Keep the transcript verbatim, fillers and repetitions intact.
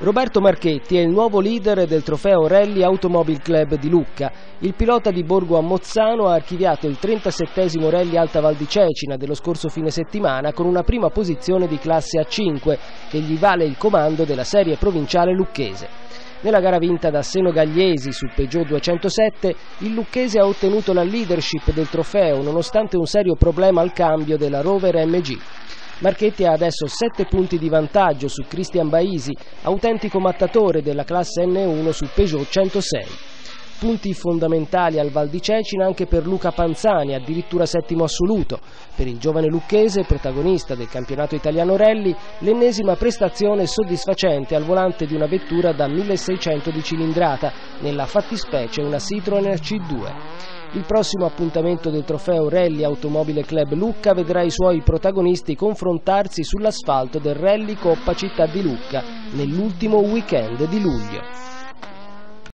Roberto Marchetti è il nuovo leader del trofeo Rally Automobile Club di Lucca. Il pilota di Borgo a Mozzano ha archiviato il trentasettesimo Rally Alta Val di Cecina dello scorso fine settimana con una prima posizione di classe A cinque che gli vale il comando della serie provinciale lucchese. Nella gara vinta da Seno Gagliesi su Peugeot duecentosette, il lucchese ha ottenuto la leadership del trofeo nonostante un serio problema al cambio della Rover M G. Marchetti ha adesso sette punti di vantaggio su Cristian Baisi, autentico mattatore della classe N uno su Peugeot centosei. Punti fondamentali al Val di Cecina anche per Luca Panzani, addirittura settimo assoluto. Per il giovane lucchese, protagonista del campionato italiano rally, l'ennesima prestazione soddisfacente al volante di una vettura da milleseicento di cilindrata, nella fattispecie una Citroen C due. Il prossimo appuntamento del trofeo Rally Automobile Club Lucca vedrà i suoi protagonisti confrontarsi sull'asfalto del Rally Coppa Città di Lucca nell'ultimo weekend di luglio.